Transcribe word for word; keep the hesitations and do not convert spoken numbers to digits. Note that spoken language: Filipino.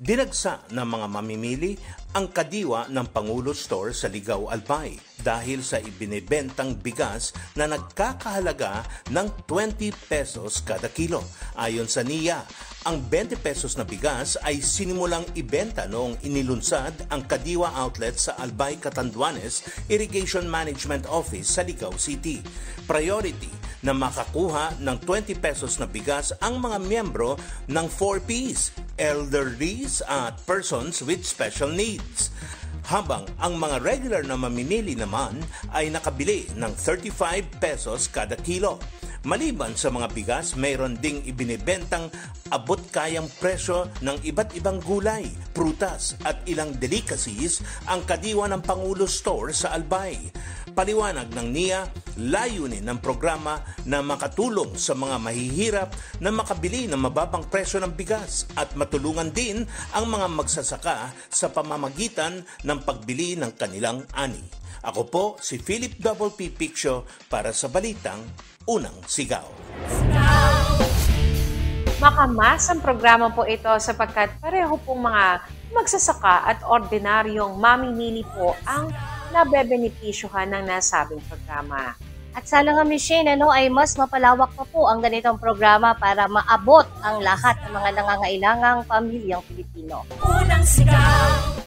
Dinagsa ng mga mamimili ang kadiwa ng Pangulo Store sa Ligao, Albay dahil sa ibinebentang bigas na nagkakahalaga ng twenty pesos kada kilo. Ayon sa N I A, ang twenty pesos na bigas ay sinimulang ibenta noong inilunsad ang Kadiwa Outlet sa Albay, Catanduanes Irrigation Management Office sa Ligao City. Priority na makakuha ng twenty pesos na bigas ang mga miyembro ng four Ps, elderlies at persons with special needs. Habang ang mga regular na mamimili naman ay nakabili ng thirty-five pesos kada kilo. Maliban sa mga bigas, mayroon ding ibinibentang abot-kayang presyo ng iba't ibang gulay, prutas at ilang delicacies ang Kadiwa ng Pangulo Store sa Albay. Paliwanag ng N I A, layunin ng programa na makatulong sa mga mahihirap na makabili ng mababang presyo ng bigas at matulungan din ang mga magsasaka sa pamamagitan ng pagbili ng kanilang ani. Ako po si Philip Double P Piccio para sa Balitang Unang Sigaw. Makamas ang programa po ito sapagkat pareho pong mga magsasaka at ordinaryong mamimili po ang nabebenepisyohan ng nasabing programa. At sana nga, Miz Shane, ano, ay mas mapalawak pa po ang ganitong programa para maabot ang lahat ng mga nangangailangang pamilyang Pilipino. Unang Sigaw.